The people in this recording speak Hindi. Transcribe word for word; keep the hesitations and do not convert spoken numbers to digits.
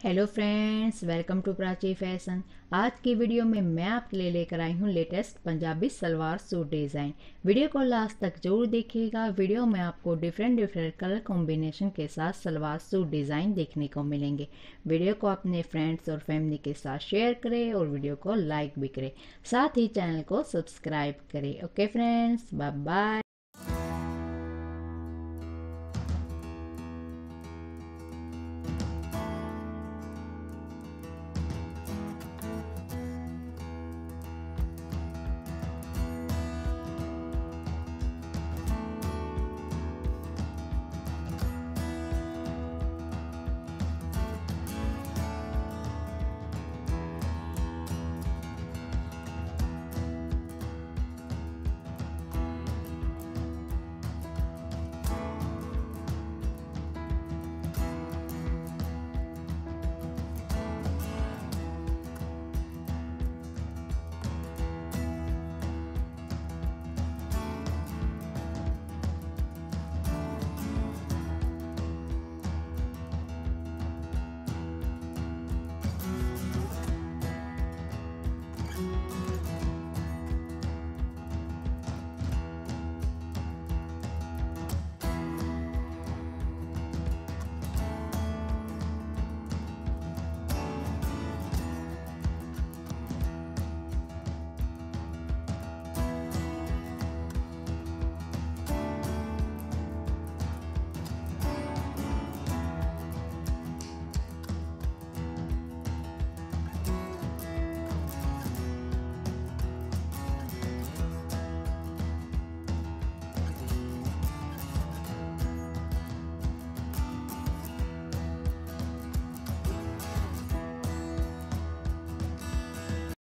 Hello friends, welcome to Prachi fashion. आज की वीडियो में मैं आपके लिए लेकर आई हूँ latest Punjabi salwar suit design. Video को लास्ट तक जरूर देखिएगा। वीडियो में आपको डिफरेंट डिफरेंट कलर कॉम्बिनेशन के साथ सलवार सूट डिज़ाइन देखने को मिलेंगे। वीडियो को अपने फ्रेंड्स और फैमिली के साथ शेयर करें और वीडियो को लाइक भी करें, साथ ही चैनल को सब्सक्राइब करें। Okay friends, bye bye.